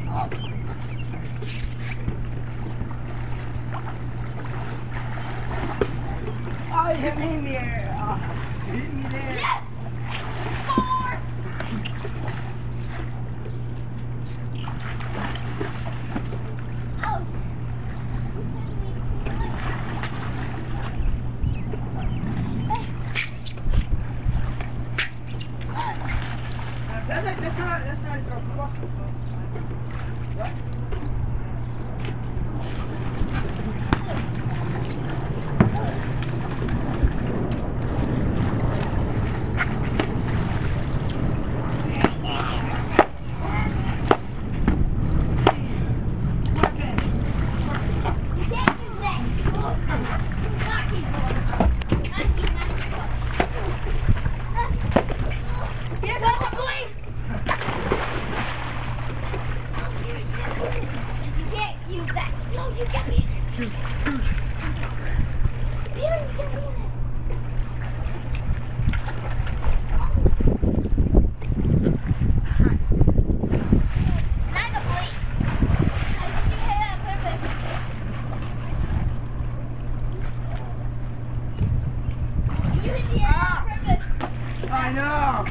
Oh, you hit me in the air. Oh, you hit me there. Yes! 4! Ouch. That's not a throw football. What? I know.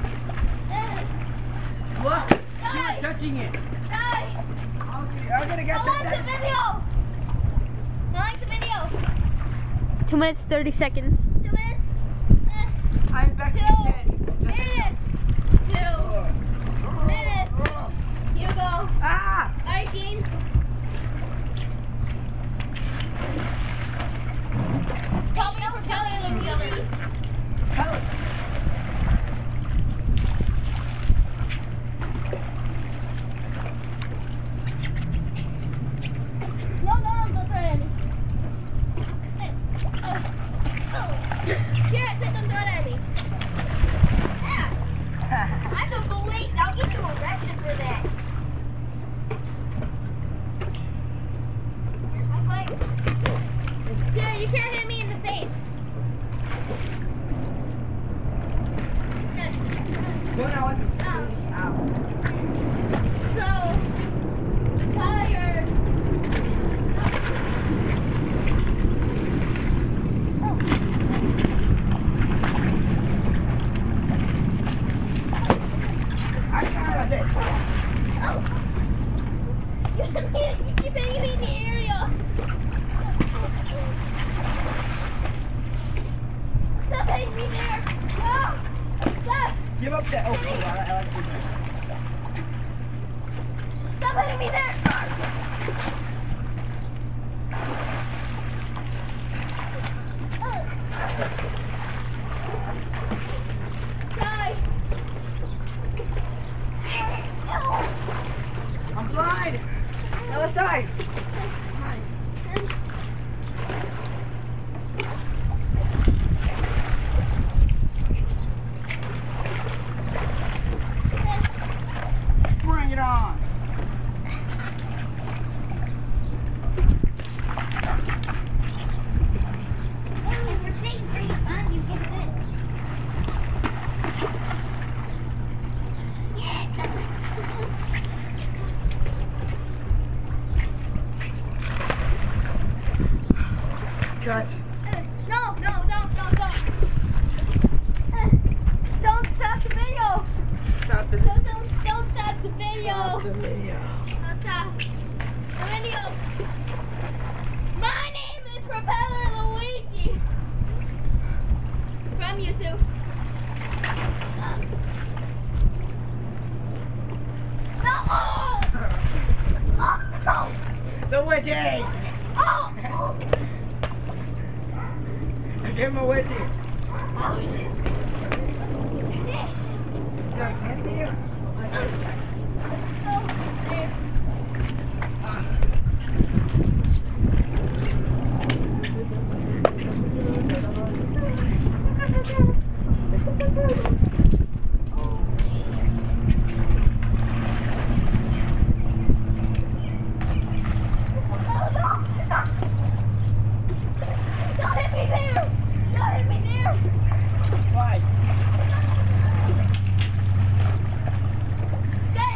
What? You were touching it. Okay, I'm gonna get the video. I like the video. 2 minutes, 30 seconds. 2 minutes. I'm back to 2 minutes. 2 minutes. Hugo. Ah! Arkin. Probably propeller Luigi. No, don't throw it at me. Jared said don't throw it at me. Yeah. I'm the police. I'll get you arrested for that. Here's my fight. Jared, you can't hit me in the face. What I want to face out. So, tired. I got it. Oh. You keep hitting me in the area. Stop hitting me there. No. Stop. Give up that. Oh, I like to do that. Stop hitting me there. Die. I'm blind. Now let's die. Bring it on. Cut. No, don't. Don't stop the video. Stop the Don't stop the video. Stop the video. Don't stop the video. My name is Propeller Luigi. From YouTube. No! The wedgie. Oh! I gave him a wedgie. Ouch! Can't see you. Oh, there. Dad,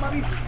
Bobby.